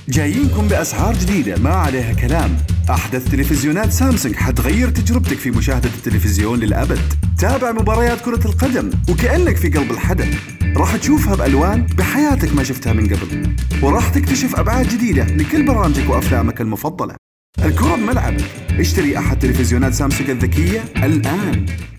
جايينكم بأسعار جديدة ما عليها كلام. أحدث تلفزيونات سامسونج حتغير تجربتك في مشاهدة التلفزيون للأبد. تابع مباريات كرة القدم وكأنك في قلب الحدث. راح تشوفها بألوان بحياتك ما شفتها من قبل، وراح تكتشف أبعاد جديدة لكل برامجك وأفلامك المفضلة. الكرة بملعبك. اشتري أحد تلفزيونات سامسونج الذكية الآن.